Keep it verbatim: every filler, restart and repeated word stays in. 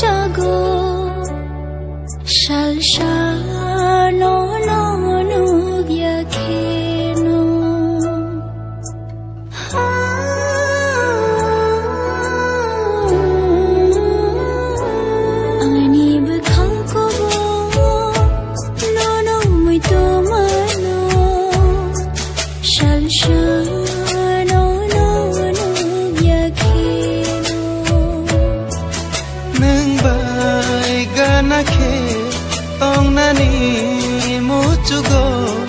go shal sha no no no ya keno angani bakhang ko no no mai to mano shal sha no no no ya keno nang bai gana ke ong nani mu chu go